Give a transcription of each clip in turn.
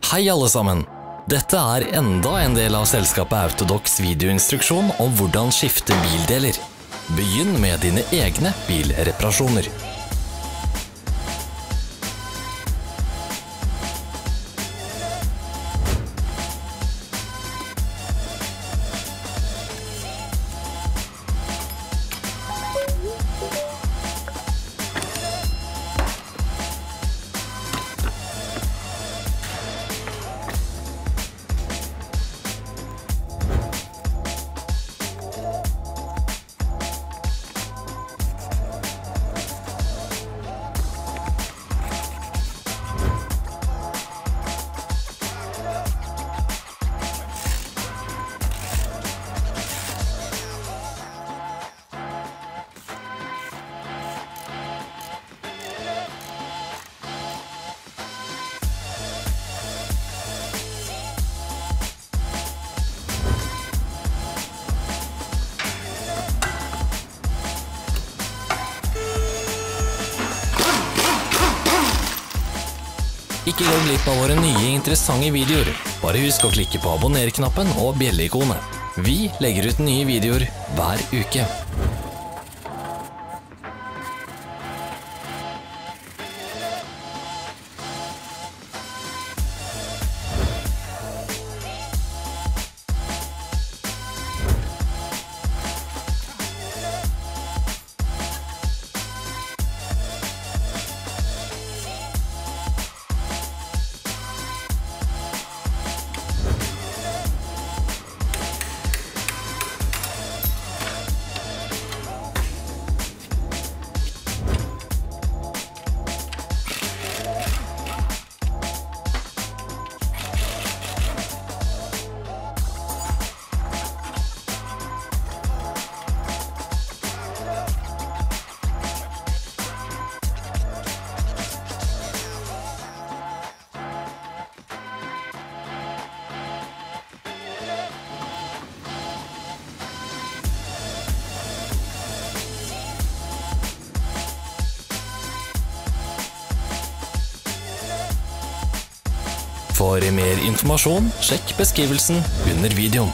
Hei alle sammen! Dette er enda en del av selskapet Autodocs videoinstruksjon om hvordan skifte bildeler. Begynn med dine egne bilreparasjoner. Ikke gå glipp av våre nye interessante videoer. Bare husk å klikke på abonner-knappen og bjelle-ikonet. Vi legger ut nye videoer hver uke. For mer informasjon, sjekk beskrivelsen under videoen.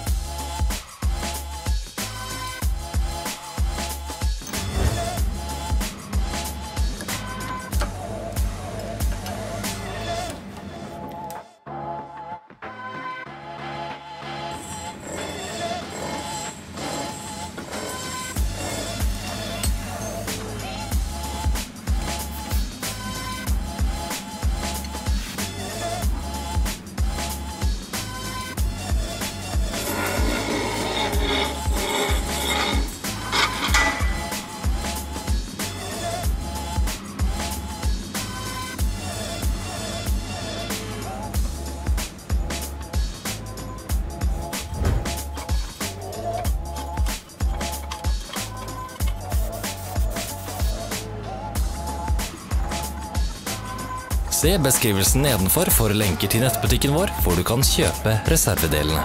Se beskrivelsen nedenfor for lenker til nettbutikken vår, hvor du kan kjøpe reservedelene.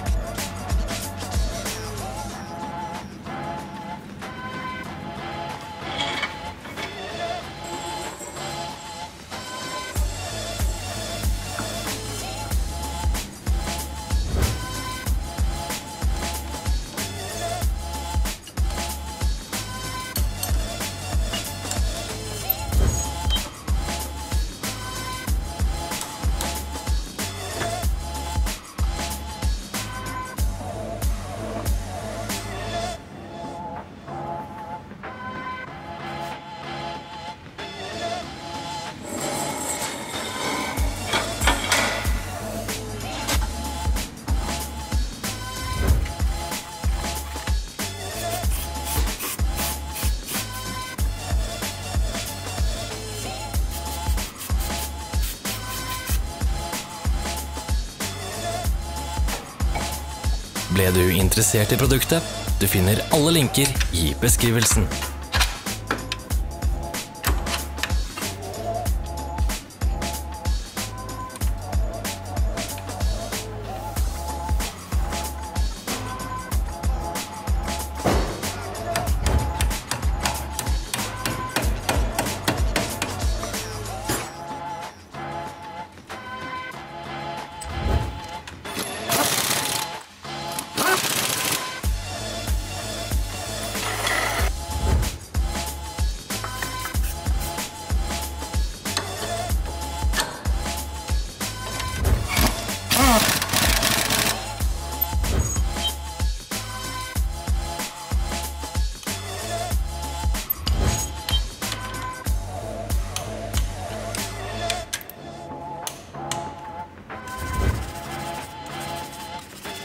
Ble du interessert i produktet? Du finner alle linker i beskrivelsen.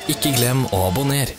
Ikke glem å abonnere.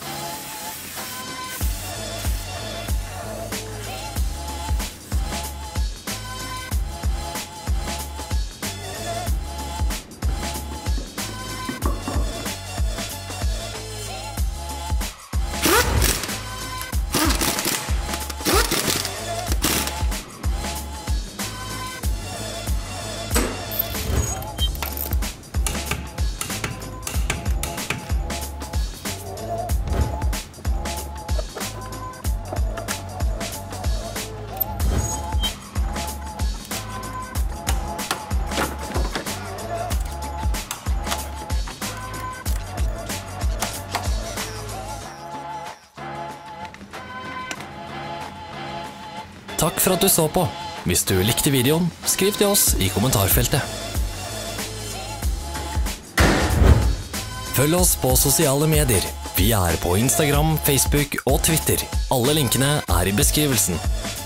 Takk for at du så på. Hvis du likte videoen, skriv til oss i kommentarfeltet. Følg oss på sosiale medier. Vi er på Instagram, Facebook og Twitter. Alle linkene er i beskrivelsen.